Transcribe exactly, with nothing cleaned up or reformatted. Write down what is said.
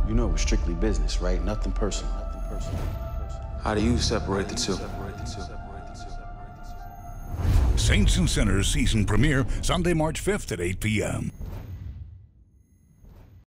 You know it was strictly business, right? Nothing personal. Nothing personal. How do you separate the two? Saints and Sinners season premiere Sunday, March fifth at eight p m